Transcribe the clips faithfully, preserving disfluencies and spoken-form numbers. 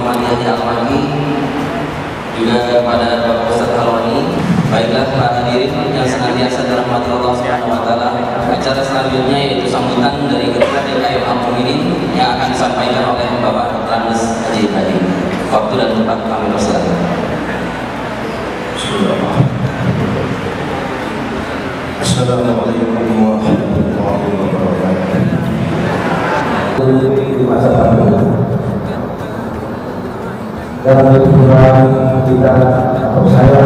Muhammadiyah yang lagi, juga kepada Bapak Ustadz Kalwani. Baiklah para hadirin yang senantiasa dirahmati Allah Subhanahu wa taala. Acara selanjutnya yaitu sambutan dari Ketua Jamaah Masjid Mukminin yang akan disampaikan oleh Bapak Metland Puri. Waktu dan tempat kami persilakan. Assalamualaikum warahmatullahi wabarakatuh. Di masa pandemi dan kemudian kita atau saya.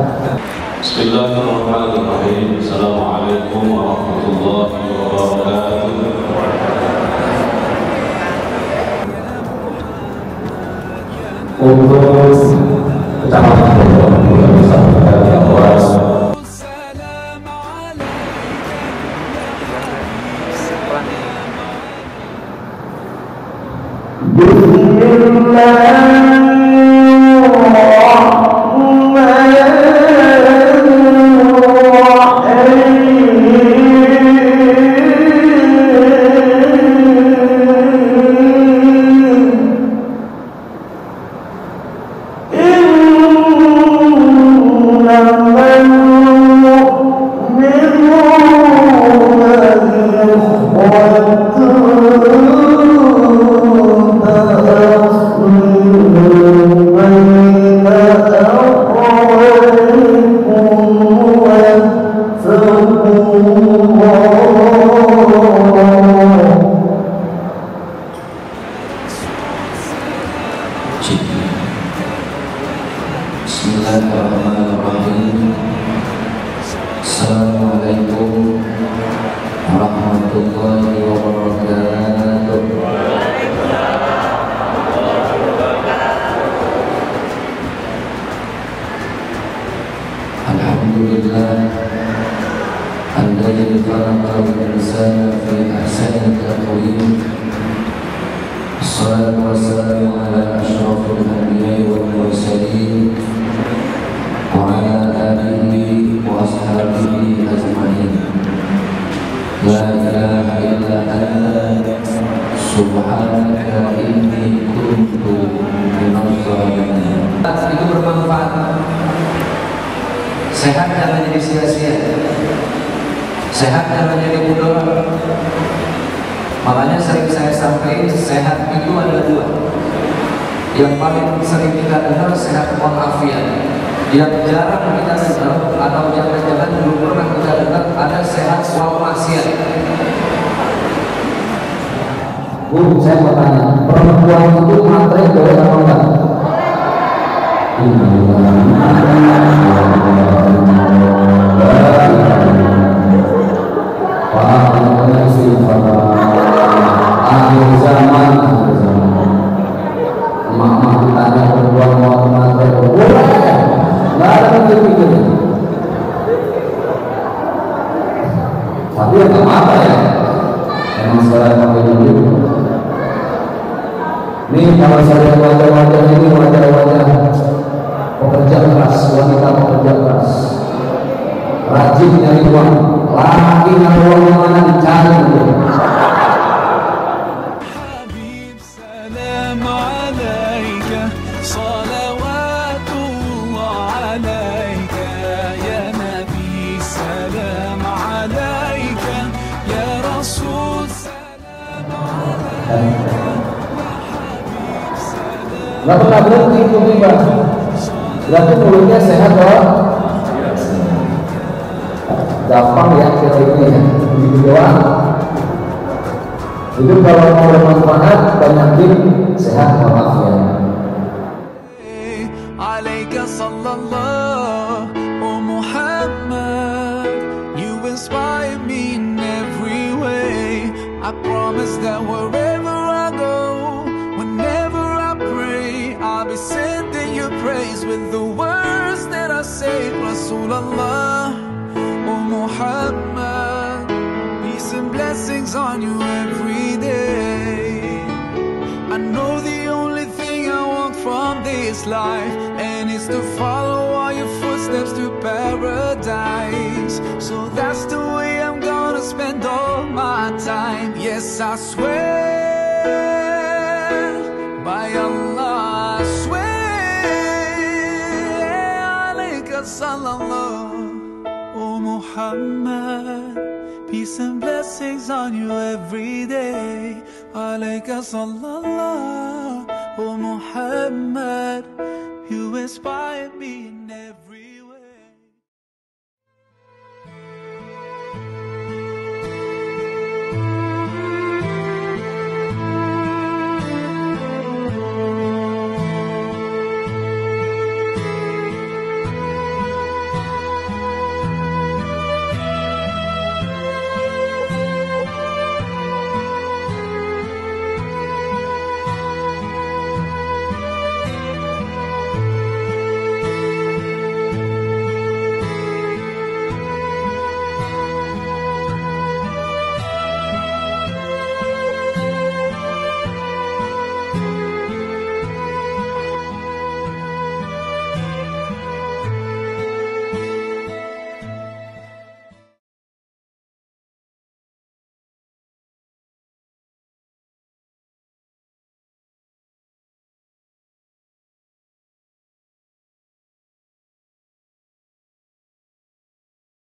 Bismillahirrahmanirrahim. Assalamualaikum warahmatullahi wabarakatuh. Untuk kecamatan Bogor bisa kita bahwa Bismillahirrahmanirrahim. Assalamualaikum warahmatullahi wabarakatuh. Alhamdulillah alladzi khalaqal insana fi ahsani taqwim. Assalatu wassalamu ala asyrafil anbiya'i wal mursalin wa ala alihi wa ashabihi ajma'in. La ilaha illa anta subhanaka inni kuntu minadh dhalimin. Itu bermanfaat. Sehat jangan jadi sia-sia. Sehat jangan jadi mudah. Makanya sering saya sampaikan, sehat itu ada dua. Yang paling sering kita dengar sehat walafiat. Yang jarang kita dengar atau jangan-jangan belum pernah kita dengar ada sehat wal maksiat. Bu, saya mau tanya, perempuan itu matre boleh apa enggak? Pak, namanya istighfar. Akhir zaman, akhir zaman. Emak-emak ditanya perempuan mau matre boleh? Nggak ada pikir-pikir. Tapi ya nggak apa ya. Emang sekarang pakai dulu. Nih kalau saya wajah-wajah ini wajah-wajah pekerja keras, wanita pekerja keras, rajin nyari uang, laki nyari uang yang mana dicari dulu. Nggak pernah berhenti itu tiba. Berarti mulutnya sehat loh. Gampang ya kira ini ya. Begitu doang. Itu kalau mau bermanfaat banyakin sehat walafiat. Alaika sallallahu oh Muhammad, you inspire me in every way. I promise that wherever I go, whenever I pray, I'll be sending your praise with the words that I say. Rasulullah, oh Muhammad, peace and blessings on you every day. I know the only thing I want from this life, and it's to follow all your footsteps to paradise. So that's the way I'm gonna spend all my time. Yes, I swear by Allah sallallahu, O Muhammad. Peace and blessings on you every day. Alayka sallallahu, O Muhammad. You inspire me in every